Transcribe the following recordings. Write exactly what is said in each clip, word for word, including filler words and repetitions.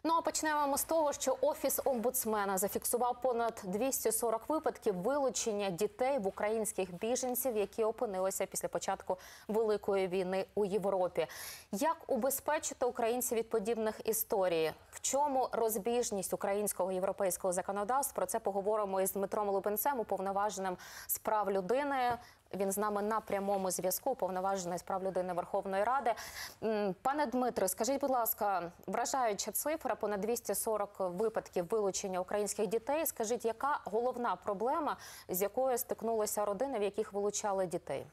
Ну а почнемо ми з того, що Офіс омбудсмена зафіксував понад двісті сорок випадків вилучення дітей в українських біженців, які опинилися після початку Великої війни у Європі. Як убезпечити українців від подібних історій? В чому розбіжність українського і європейського законодавства? Про це поговоримо із Дмитром Лубенцем, уповноваженим з прав людини. Він з нами на прямому зв'язку, уповноважений з прав людини Верховної Ради. Пане Дмитре, скажіть, будь ласка, вражаюча цифра, понад двісті сорок випадків вилучення українських дітей. Скажіть, яка головна проблема, з якою стикнулися родини, в яких вилучали дітей?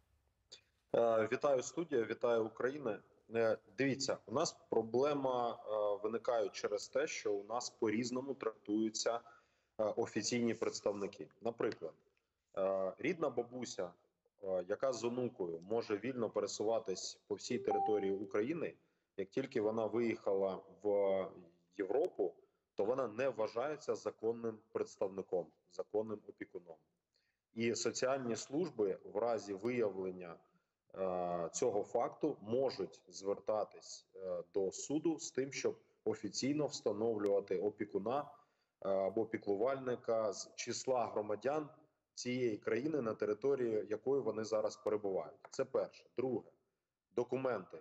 Вітаю, студія, вітаю, Україна. Дивіться, у нас проблема виникає через те, що у нас по-різному трактуються офіційні представники. Наприклад, рідна бабуся, яка з онукою може вільно пересуватись по всій території України, як тільки вона виїхала в Європу, то вона не вважається законним представником, законним опікуном. І соціальні служби в разі виявлення е, цього факту можуть звертатись е, до суду з тим, щоб офіційно встановлювати опікуна е, або піклувальника з числа громадян цієї країни, на території якої вони зараз перебувають. Це перше. Друге. Документи.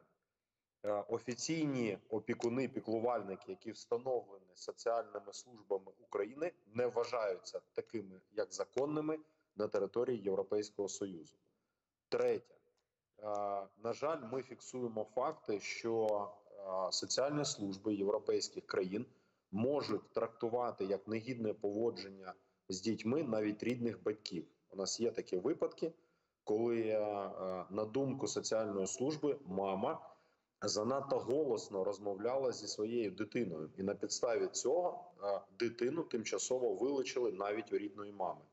Офіційні опікуни, піклувальники, які встановлені соціальними службами України, не вважаються такими, як законними на території Європейського Союзу. Третє. На жаль, ми фіксуємо факти, що соціальні служби європейських країн можуть трактувати як негідне поводження з дітьми навіть рідних батьків. У нас є такі випадки, коли, на думку соціальної служби, мама занадто голосно розмовляла зі своєю дитиною. І на підставі цього дитину тимчасово вилучили навіть у рідної мами.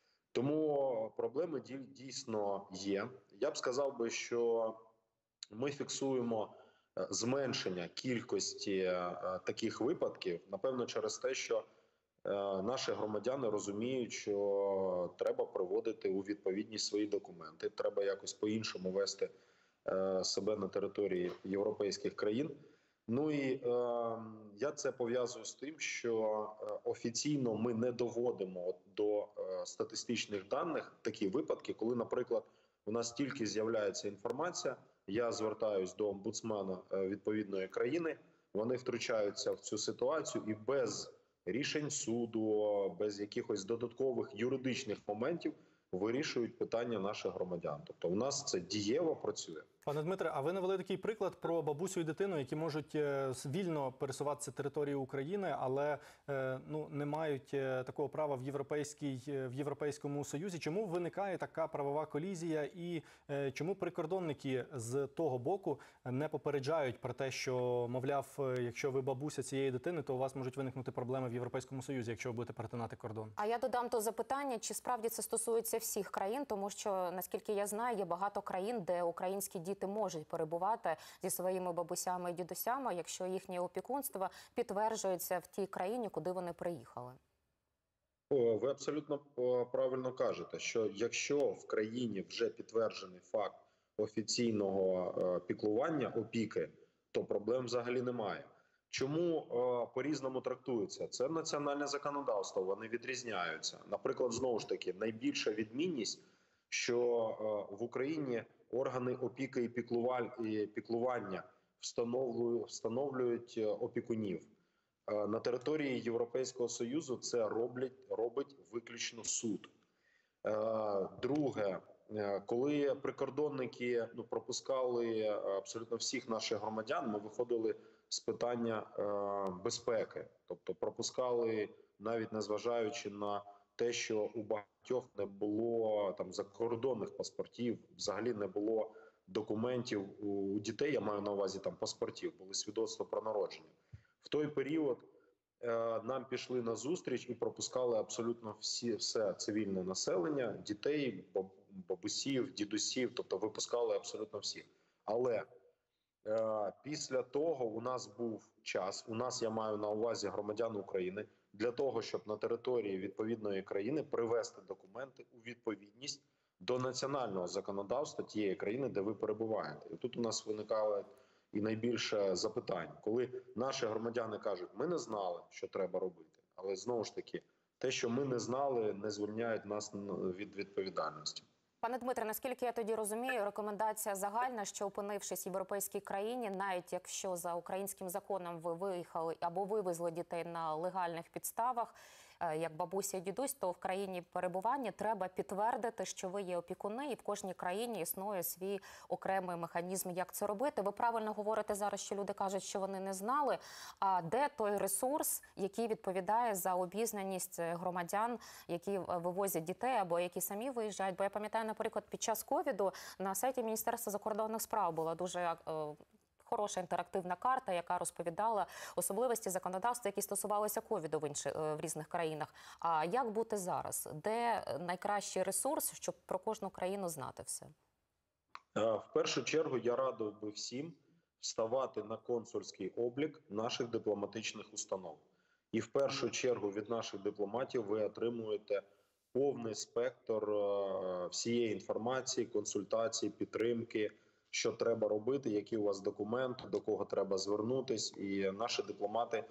Тому проблеми дійсно є. Я б сказав би, що ми фіксуємо зменшення кількості таких випадків, напевно, через те, що наші громадяни розуміють, що треба приводити у відповідність свої документи, треба якось по-іншому вести себе на території європейських країн. Ну і е, я це пов'язую з тим, що офіційно ми не доводимо до е, статистичних даних такі випадки, коли, наприклад, у нас тільки з'являється інформація, я звертаюсь до омбудсмена відповідної країни, вони втручаються в цю ситуацію і без рішень суду, без якихось додаткових юридичних моментів вирішують питання наших громадян. Тобто у нас це дієво працює. Пане Дмитре, а ви навели такий приклад про бабусю і дитину, які можуть вільно пересуватися територією України, але ну, не мають такого права в, європейській, в Європейському Союзі. Чому виникає така правова колізія і чому прикордонники з того боку не попереджають про те, що, мовляв, якщо ви бабуся цієї дитини, то у вас можуть виникнути проблеми в Європейському Союзі, якщо ви будете перетинати кордон? А я додам то запитання, чи справді це стосується всіх країн, тому що, наскільки я знаю, є багато країн, де українські діти Діти можуть перебувати зі своїми бабусями і дідусями, якщо їхнє опікунство підтверджується в тій країні, куди вони приїхали. Ви абсолютно правильно кажете, що якщо в країні вже підтверджений факт офіційного піклування, опіки, то проблем взагалі немає. Чому по-різному трактуються? Це національне законодавство, вони відрізняються. Наприклад, знову ж таки, найбільша відмінність, що в Україні органи опіки і піклування встановлюють, встановлюють опікунів. На території Європейського Союзу це роблять, робить виключно суд. Друге, коли прикордонники ну, пропускали абсолютно всіх наших громадян, ми виходили з питання безпеки. Тобто пропускали, навіть незважаючи на те, що у багатьох не було там закордонних паспортів, взагалі не було документів у дітей, я маю на увазі там паспортів, були свідоцтва про народження. В той період е, нам пішли на зустріч і пропускали абсолютно всі, все цивільне населення, дітей, бабусів, дідусів, тобто випускали абсолютно всіх. Але е, після того у нас був час, у нас, я маю на увазі громадян України, для того, щоб на території відповідної країни привести документи у відповідність до національного законодавства тієї країни, де ви перебуваєте. І тут у нас виникали і найбільше запитань, коли наші громадяни кажуть, ми не знали, що треба робити. Але знову ж таки, те, що ми не знали, не звільняють нас від відповідальності. Пане Дмитре, наскільки я тоді розумію, рекомендація загальна, що опинившись в європейській країні, навіть якщо за українським законом ви виїхали або вивезли дітей на легальних підставах, як бабуся і дідусь, то в країні перебування треба підтвердити, що ви є опікуни, і в кожній країні існує свій окремий механізм, як це робити. Ви правильно говорите зараз, що люди кажуть, що вони не знали. А де той ресурс, який відповідає за обізнаність громадян, які вивозять дітей або які самі виїжджають? Бо я пам'ятаю, наприклад, під час ковіду на сайті Міністерства закордонних справ була дуже хороша інтерактивна карта, яка розповідала особливості законодавства, які стосувалися ковіду в інших в різних країнах. А як бути зараз? Де найкращий ресурс, щоб про кожну країну знати все? В першу чергу я радив би всім вставати на консульський облік наших дипломатичних установ. І в першу чергу від наших дипломатів ви отримуєте повний спектр всієї інформації, консультацій, підтримки, що треба робити, які у вас документи, до кого треба звернутись, і наші дипломати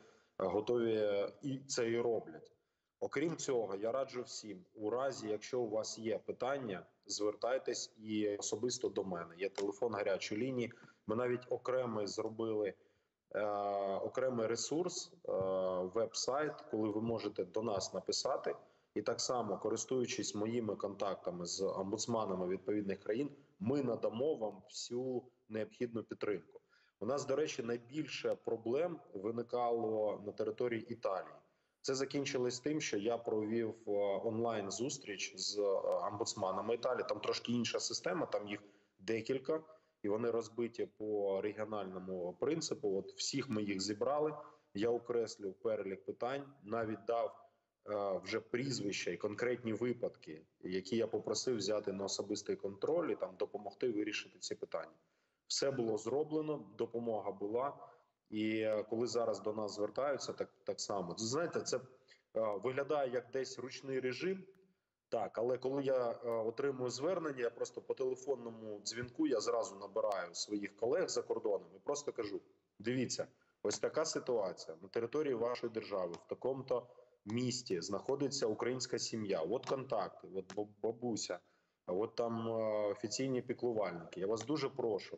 готові і це і роблять. Окрім цього, я раджу всім, у разі, якщо у вас є питання, звертайтесь і особисто до мене. Є телефон гарячої лінії. Ми навіть окремий зробили е, окремий ресурс, е, веб-сайт, коли ви можете до нас написати. І так само, користуючись моїми контактами з омбудсманами відповідних країн, ми надамо вам всю необхідну підтримку. У нас, до речі, найбільше проблем виникало на території Італії. Це закінчилось тим, що я провів онлайн-зустріч з омбудсманами Італії. Там трошки інша система, там їх декілька, і вони розбиті по регіональному принципу. От всіх ми їх зібрали, я окреслив перелік питань, навіть дав вже прізвища і конкретні випадки, які я попросив взяти на особистий контроль і там допомогти вирішити ці питання. Все було зроблено, допомога була. І коли зараз до нас звертаються, так, так само. Знаєте, це е, виглядає як десь ручний режим, так, але коли я е, отримую звернення, я просто по телефонному дзвінку, я зразу набираю своїх колег за кордоном і просто кажу, дивіться, ось така ситуація на території вашої держави, в такому-то місті знаходиться українська сім'я, от контакти, от бабуся, от там е, офіційні піклувальники. Я вас дуже прошу,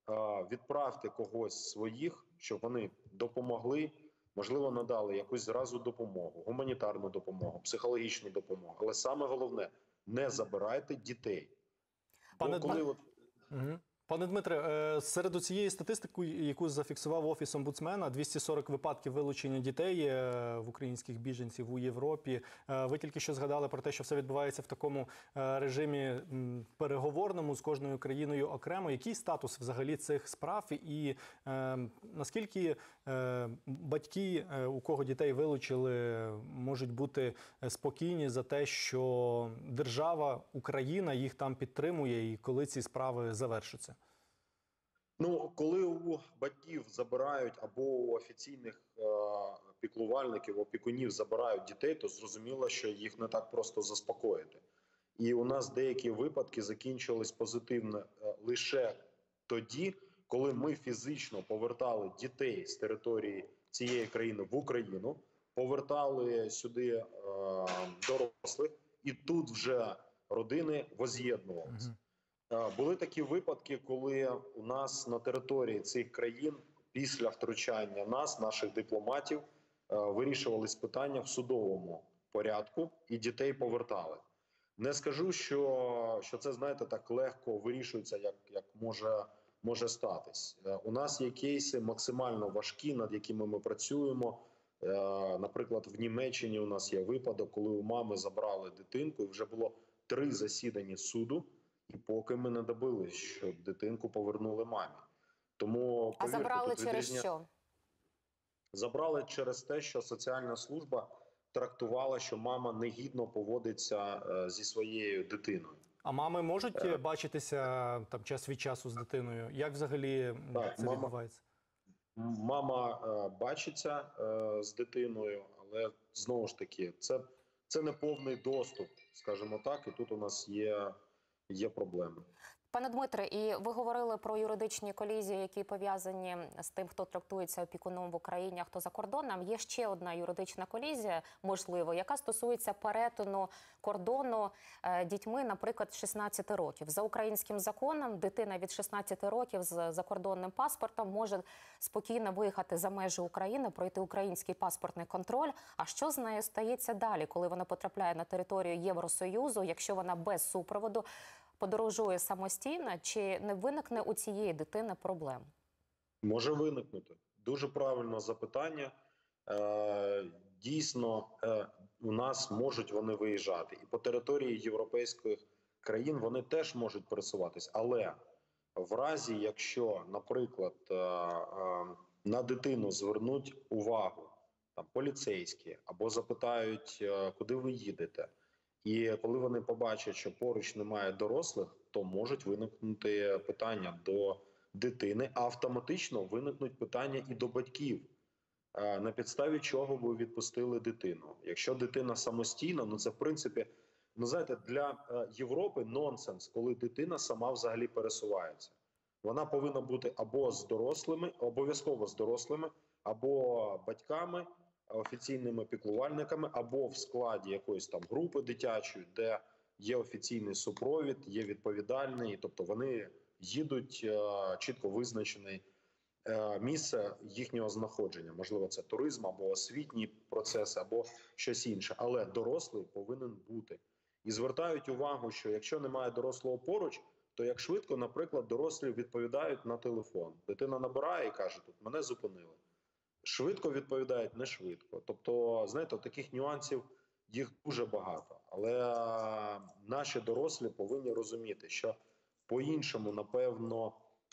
відправте когось з своїх, щоб вони допомогли, можливо, надали якусь зразу допомогу, гуманітарну допомогу, психологічну допомогу. Але саме головне, не забирайте дітей. Пане, Бо коли от... угу. Пане Дмитре, серед цієї статистики, яку зафіксував Офіс омбудсмена, двісті сорок випадків вилучення дітей в українських біженців у Європі. Ви тільки що згадали про те, що все відбувається в такому режимі переговорному з кожною країною окремо. Який статус взагалі цих справ і е, наскільки е, батьки, у кого дітей вилучили, можуть бути спокійні за те, що держава, Україна їх там підтримує і коли ці справи завершаться? Ну, коли у батьків забирають або у офіційних е піклувальників, опікунів забирають дітей, то зрозуміло, що їх не так просто заспокоїти. І у нас деякі випадки закінчились позитивно е лише тоді, коли ми фізично повертали дітей з території цієї країни в Україну, повертали сюди е дорослих, і тут вже родини воз'єднувалися. Були такі випадки, коли у нас на території цих країн після втручання нас, наших дипломатів, вирішувались питання в судовому порядку і дітей повертали. Не скажу, що, що це, знаєте, так легко вирішується, як, як може, може статись. У нас є кейси максимально важкі, над якими ми працюємо. Наприклад, в Німеччині у нас є випадок, коли у мами забрали дитинку, і вже було три засідання суду, і поки ми не добились, що дитинку повернули мамі. Тому, повірте, а забрали через відрізня... що? Забрали через те, що соціальна служба трактувала, що мама негідно поводиться е, зі своєю дитиною. А мами можуть е... бачитися там час від часу з дитиною? Як взагалі так, це мама, відбувається? Мама е, бачиться е, з дитиною, але знову ж таки, це, це не повний доступ, скажімо так, і тут у нас є... Є проблеми. Пане Дмитре, і ви говорили про юридичні колізії, які пов'язані з тим, хто трактується опікуном в Україні, а хто за кордоном. Є ще одна юридична колізія, можливо, яка стосується перетину кордону е, дітьми, наприклад, шістнадцяти років. За українським законом дитина від шістнадцяти років з закордонним паспортом може спокійно виїхати за межі України, пройти український паспортний контроль. А що з нею стається далі, коли вона потрапляє на територію Євросоюзу, якщо вона без супроводу подорожує самостійно, чи не виникне у цієї дитини проблем? Може виникнути. Дуже правильне запитання. Е, дійсно, е, у нас можуть вони виїжджати. І по території європейських країн вони теж можуть пересуватись. Але в разі, якщо, наприклад, е, е, на дитину звернуть увагу там, поліцейські або запитають, е, куди ви їдете, і коли вони побачать, що поруч немає дорослих, то можуть виникнути питання до дитини, а автоматично виникнуть питання і до батьків. На підставі чого ви відпустили дитину? Якщо дитина самостійна, ну це в принципі, ну знаєте, для Європи нонсенс, коли дитина сама взагалі пересувається. Вона повинна бути або з дорослими, обов'язково з дорослими, або батьками, офіційними піклувальниками, або в складі якоїсь там групи дитячої, де є офіційний супровід, є відповідальний, тобто вони їдуть е, чітко визначене е, місце їхнього знаходження. Можливо, це туризм, або освітній процес, або щось інше. Але дорослий повинен бути. І звертають увагу, що якщо немає дорослого поруч, то як швидко, наприклад, дорослі відповідають на телефон. Дитина набирає і каже, тут мене зупинили. Швидко відповідають, не швидко. Тобто, знаєте, таких нюансів їх дуже багато. Але наші дорослі повинні розуміти, що по-іншому, напевно,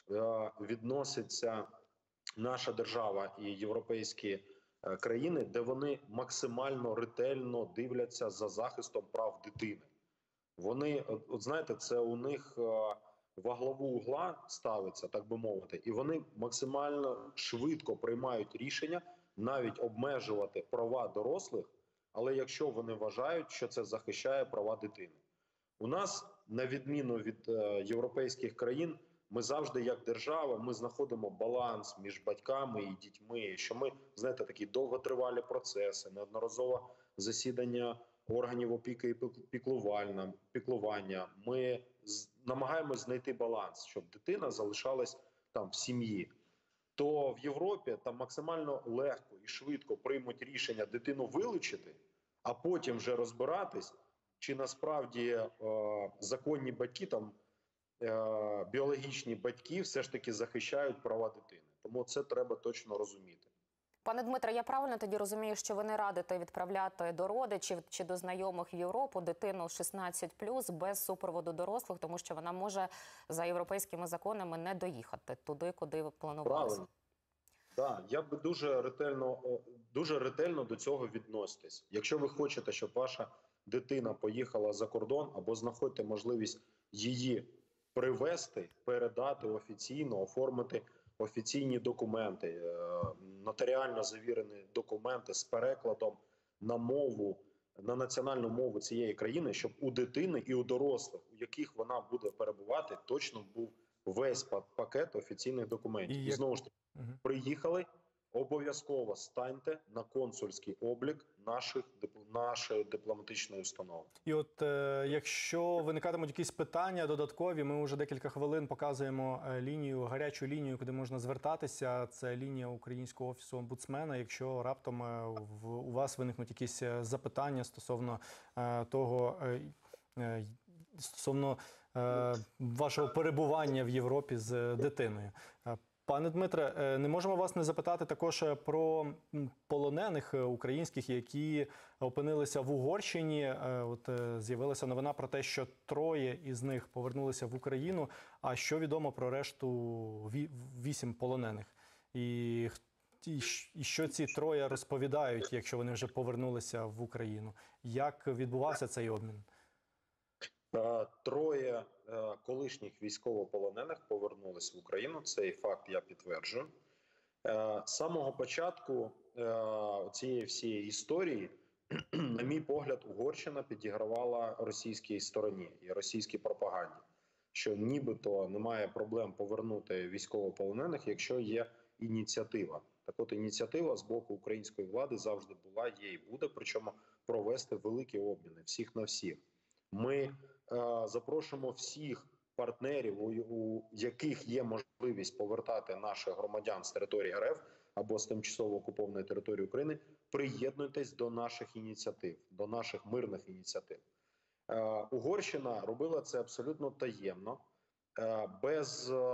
відноситься наша держава і європейські країни, де вони максимально ретельно дивляться за захистом прав дитини. Вони, от знаєте, це у них во главу угла ставиться, так би мовити, і вони максимально швидко приймають рішення навіть обмежувати права дорослих, але якщо вони вважають, що це захищає права дитини. У нас, на відміну від е, європейських країн, ми завжди, як держава, ми знаходимо баланс між батьками і дітьми, що ми, знаєте, такі довготривалі процеси, неодноразово засідання органів опіки і піклування, піклування. Ми намагаємось знайти баланс, щоб дитина залишалась там в сім'ї. То в Європі там максимально легко і швидко приймуть рішення дитину вилучити, а потім вже розбиратись, чи насправді е, законні батьки, там е, біологічні батьки все ж таки захищають права дитини. Тому це треба точно розуміти. Пане Дмитре, я правильно тоді розумію, що ви не радите відправляти до родичів чи до знайомих в Європу дитину шістнадцять плюс без супроводу дорослих, тому що вона може за європейськими законами не доїхати туди, куди ви планували? Правильно. Так, я би дуже ретельно, дуже ретельно до цього відноситесь. Якщо ви хочете, щоб ваша дитина поїхала за кордон, або знаходьте можливість її привезти, передати офіційно, оформити офіційні документи, нотаріально завірені документи з перекладом на мову, на національну мову цієї країни, щоб у дитини і у дорослих, у яких вона буде перебувати, точно був весь пакет офіційних документів. І, і як... знову ж таки, угу. приїхали, обов'язково станьте на консульський облік наших, нашої дипломатичної установи. І от е, якщо виникатимуть якісь питання додаткові, ми вже декілька хвилин показуємо лінію, гарячу лінію, куди можна звертатися. Це лінія Українського офісу омбудсмена. Якщо раптом в, у вас виникнуть якісь запитання стосовно е, того, е, стосовно е, вашого перебування в Європі з дитиною. Пане Дмитре, не можемо вас не запитати також про полонених українських, які опинилися в Угорщині. От з'явилася новина про те, що троє із них повернулися в Україну. А що відомо про решту вісім полонених? І, і що ці троє розповідають, якщо вони вже повернулися в Україну? Як відбувався цей обмін? Троє колишніх військовополонених повернулись в Україну. Цей факт я підтверджую. З самого початку цієї всієї історії, на мій погляд, Угорщина підігравала російській стороні і російській пропаганді. що нібито немає проблем повернути військовополонених, якщо є ініціатива. Так от ініціатива з боку української влади завжди була, є і буде, причому провести великі обміни всіх на всіх. Ми е, запрошуємо всіх партнерів, у, у яких є можливість повертати наших громадян з території РФ або з тимчасово окупованої території України, приєднуйтесь до наших ініціатив, до наших мирних ініціатив. Е, Угорщина робила це абсолютно таємно, е, без е,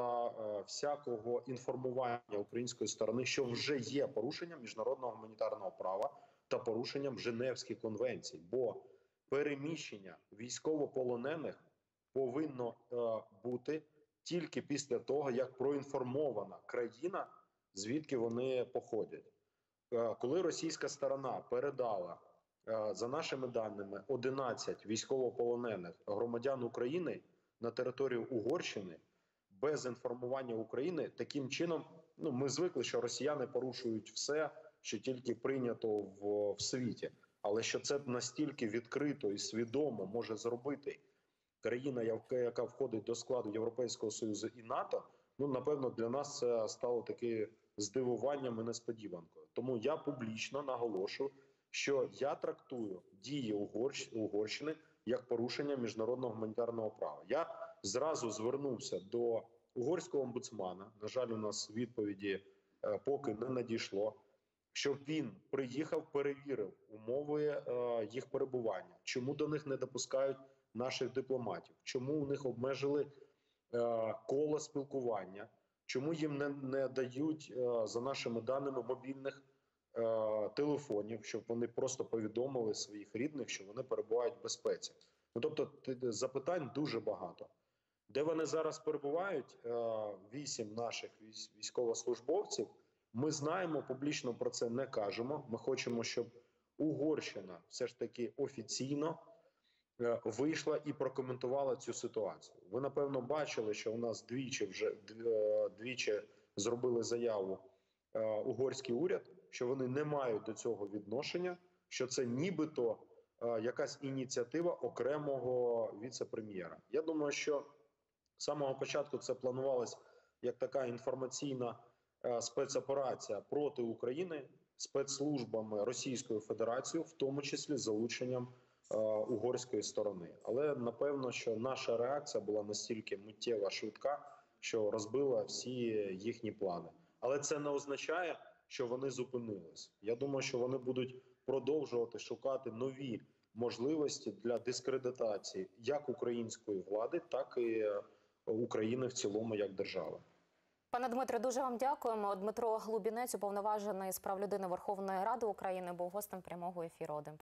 всякого інформування української сторони, що вже є порушенням міжнародного гуманітарного права та порушенням Женевських конвенцій, бо переміщення військовополонених повинно е, бути тільки після того, як проінформована країна, звідки вони походять. Е, коли російська сторона передала, е, за нашими даними, одинадцять військовополонених громадян України на територію Угорщини без інформування України, таким чином, ну, ми звикли, що росіяни порушують все, що тільки прийнято в, в світі. Але що це настільки відкрито і свідомо може зробити країна, яка входить до складу Європейського Союзу і НАТО, ну, напевно, для нас це стало таки здивуванням і несподіванкою. Тому я публічно наголошую, що я трактую дії Угорщ... Угорщини як порушення міжнародного гуманітарного права. Я зразу звернувся до угорського омбудсмана, на жаль, у нас відповіді е, поки не надійшло, щоб він приїхав, перевірив умови е, їх перебування, чому до них не допускають наших дипломатів, чому у них обмежили е, коло спілкування, чому їм не, не дають, е, за нашими даними, мобільних е, телефонів, щоб вони просто повідомили своїх рідних, що вони перебувають в безпеці. Ну, тобто запитань дуже багато. Де вони зараз перебувають, е, вісім наших військовослужбовців, ми знаємо, публічно про це не кажемо. Ми хочемо, щоб Угорщина все ж таки офіційно е, вийшла і прокоментувала цю ситуацію. Ви, напевно, бачили, що у нас двічі вже е, двічі зробили заяву е, угорський уряд, що вони не мають до цього відношення, що це нібито е, якась ініціатива окремого віце-прем'єра. Я думаю, що з самого початку це планувалось як така інформаційна е, спецоперація проти України спецслужбами Російської Федерації, в тому числі з залученням е, угорської сторони. Але напевно, що наша реакція була настільки миттєва, швидка, що розбила всі їхні плани. Але це не означає, що вони зупинились. Я думаю, що вони будуть продовжувати шукати нові можливості для дискредитації як української влади, так і України в цілому як держави. Пане Дмитре, дуже вам дякуємо. Дмитро Лубінець, уповноважений з прав людини Верховної Ради України, був гостем прямого ефіру.